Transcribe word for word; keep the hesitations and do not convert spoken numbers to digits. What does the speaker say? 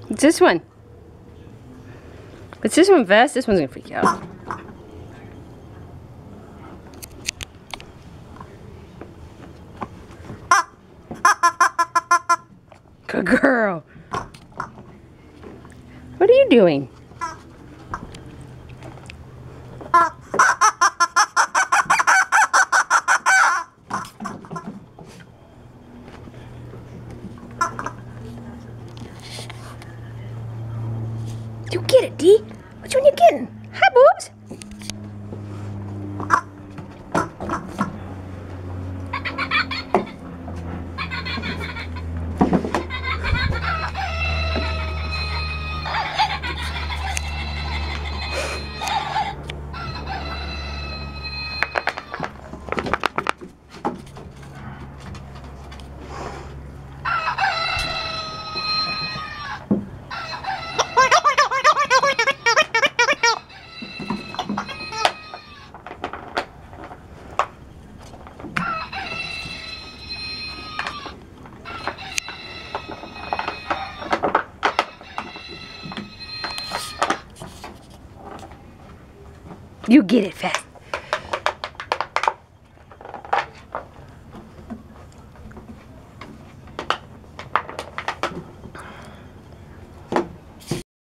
It's this one. It's this one, Vess. This one's gonna freak you out. Good girl. What are you doing? You get it, D. Which one you getting? Hi, boobs. You get it fast.